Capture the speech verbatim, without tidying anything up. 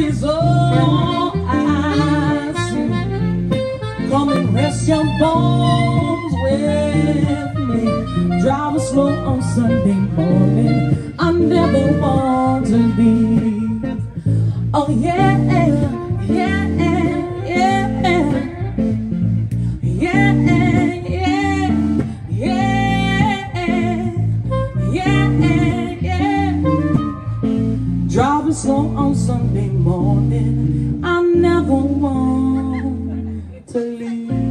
is all I see. Come and rest your bones with me. Drive slow on Sunday morning. I never want to leave. Oh yeah, yeah, yeah, yeah, yeah, yeah, yeah. Driving slow on Sunday morning. I never want to leave.